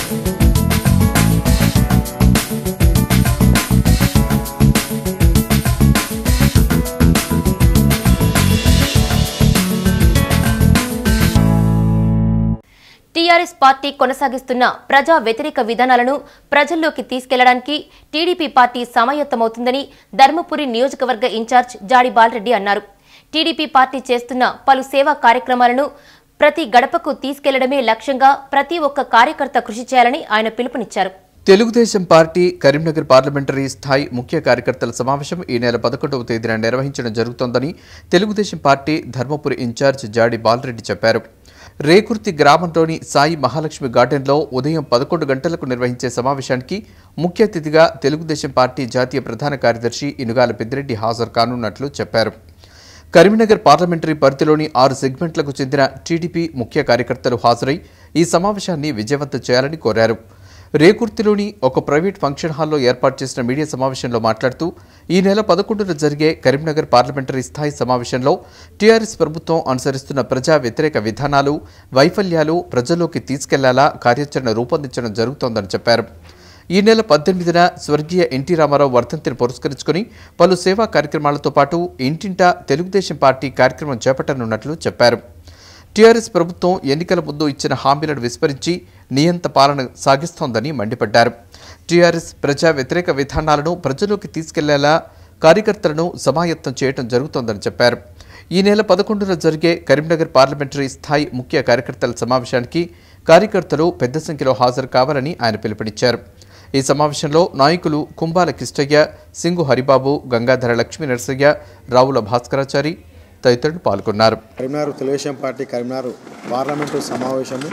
TRS party కొనసాగిస్తున్న ప్రజా వ్యతిరేక విధానాలను ప్రజల్లోకి తీసుకెళ్లడానికి టీడీపీ పార్టీ సమాయత్తమవుతుందని ధర్మపురి నియోజకవర్గ ఇన్ఛార్జ్ జాడి బాలరెడ్డి అన్నారు. టీడీపీ పార్టీ చేస్తున్న పలు సేవా కార్యక్రమాలను ప్రతి గడపకు తీసుకెళ్లడమే లక్ష్యంగా ప్రతి ఒక్క కార్యకర్త కృషి చేయాలని ఆయన పిలుపునిచ్చారు. తెలుగుదేశం పార్టీ కరీంనగర్ పార్లమెంటరీ స్థాయి ముఖ్య కార్యకర్తల సమావేశం ఈ నెల 11వ తేదీన నిర్వహించడం జరుగుతోందని తెలుగుదేశం పార్టీ ధర్మపురి ఇన్ఛార్జ్ జాడి బాలరెడ్డి చెప్పారు. రేకుర్తి గ్రామంలోని సాయి మహాలక్ష్మి గార్డెన్లో ఉదయం 11 గంటలకు నిర్వహించే సమావేశానికి ముఖ్య అతిథిగా తెలుగుదేశం పార్టీ జాతీయ ప్రధాన కార్యదర్శి ఇనుగాల పెద్దిరెడ్డి హాజరు కానున్నట్లు చెప్పారు. కరీంనగర్ పార్లమెంటరీ పరిధిలోని 6 సెగ్మెంట్లకు చెందిన టీడీపీ ముఖ్య కార్యకర్తలు హాజరై ఈ సమావేశాన్ని విజయవంతం చేయాలని కోరారు. రేకుర్తిలోని ఒక ప్రైవేట్ ఫంక్షన్ హాల్లో ఏర్పాటు చేసిన మీడియా సమావేశంలో మాట్లాడుతూ ఈ నెల 11న జరిగే కరీంనగర్ పార్లమెంటరీ స్థాయి సమావేశంలో టీఆర్ఎస్ ప్రభుత్వం అనుసరిస్తున్న ప్రజా వ్యతిరేక విధానాలు, వైఫల్యాలు ప్రజల్లోకి తీసుకెళ్లేలా కార్యాచరణ రూపొందించడం జరుగుతోందని చెప్పారు. ఈ నెల 18న స్వర్గీయ ఎన్టీ రామారావు వర్ధంతిని పురస్కరించుకుని పలు సేవా కార్యక్రమాలతో పాటు ఇంటింటా తెలుగుదేశం పార్టీ కార్యక్రమం చేపట్టనున్నట్లు చెప్పారు. టీఆర్ఎస్ ప్రభుత్వం ఎన్నికల ముందు ఇచ్చిన హామీలను విస్మరించి నియంత పాలన సాగిస్తోందని మండిపడ్డారు. టీఆర్ఎస్ ప్రజా వ్యతిరేక విధానాలను ప్రజల్లోకి తీసుకెళ్లేలా కార్యకర్తలను సమాయత్తం చేయడం జరుగుతోందని చెప్పారు. ఈ నెల 11న జరిగే కరీంనగర్ పార్లమెంటరీ స్థాయి ముఖ్య కార్యకర్తల సమావేశానికి కార్యకర్తలు పెద్ద సంఖ్యలో హాజరు కావాలని ఆయన పిలుపునిచ్చారు. ఈ సమావేశంలో నాయకులు కుంబాల కిష్టయ్య, సింగు హరిబాబు, గంగాధర లక్ష్మీ నరసయ్య, రావుల భాస్కరాచారి తదితరులు పాల్గొన్నారు. కరీంనగర్ తెలుగుదేశం పార్టీ కరీంనగర్ పార్లమెంటు సమావేశము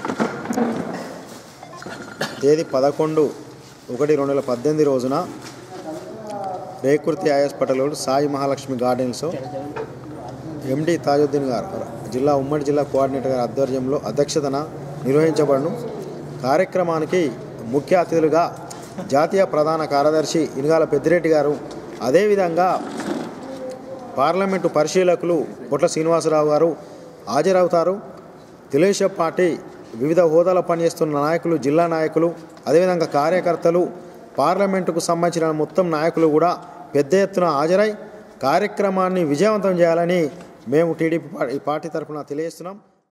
తేదీ 11/1/2018 రోజున Rekurthi hospital Sai Mahalakshmi gardens MD Tajuddin గారు ఉమ్మడి జిల్లా కోఆర్డినేటర్ గారి ఆధ్వర్యంలో అధ్యక్షతన నిర్వహించబడను. కార్యక్రమానికి ముఖ్య అతిథులుగా జాతీయ ప్రధాన కార్యదర్శి ఇనుగాల పెద్దిరెడ్డి గారు, అదేవిధంగా పార్లమెంటు పరిశీలకులు పొట్ల శ్రీనివాసరావు గారు హాజరవుతారు. తెలుగుదేశం పార్టీ వివిధ హోదాలో పనిచేస్తున్న నాయకులు, జిల్లా నాయకులు, అదేవిధంగా కార్యకర్తలు, పార్లమెంటుకు సంబంధించిన మొత్తం నాయకులు కూడా పెద్ద ఎత్తున హాజరై కార్యక్రమాన్ని విజయవంతం చేయాలని మేము టీడీపీ పార్టీ తరఫున తెలియజేస్తున్నాం.